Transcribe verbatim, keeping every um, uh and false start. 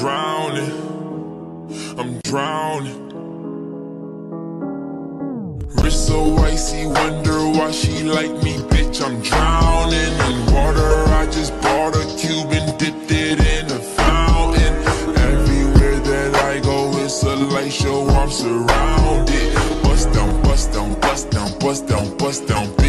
drowning, I'm drowning. Wrist so icy, wonder why she like me, bitch, I'm drowning in water. I just bought a cube and dipped it in a fountain. Everywhere that I go, it's a light show, I'm surrounded. Bust down, bust down, bust down, bust down, bust down.